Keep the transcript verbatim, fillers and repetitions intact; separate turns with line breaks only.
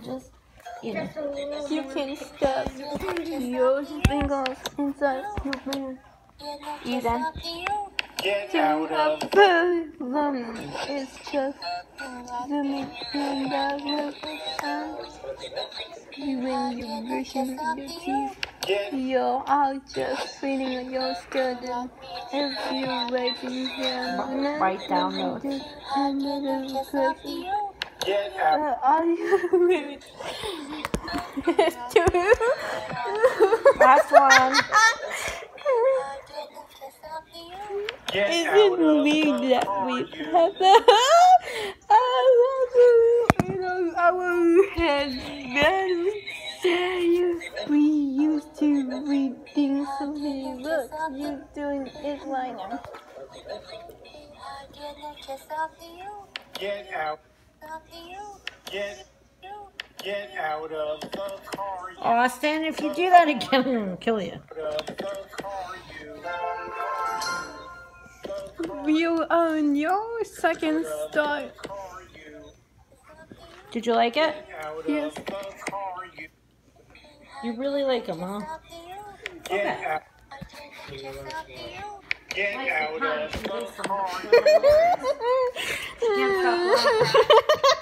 just, you know, you can stuff your fingers inside your mouth. Ethan. To have them, it's just zooming in the little sound. When you're brushing your teeth, you're out just feeling your skeleton. If you're waiting here,
Write down notes.
Another person. Uh, are you two?
Last one.
Is it me that we have our heads then say we used to read things to me. Look, you doing it right now.
Get out. Get Get out of the car.
Aw, Stan, if you do that again, I'm gonna kill you.
You own your second start.
Did you like it?
Yes.
You really like him, huh?
Get out. Get out of the car.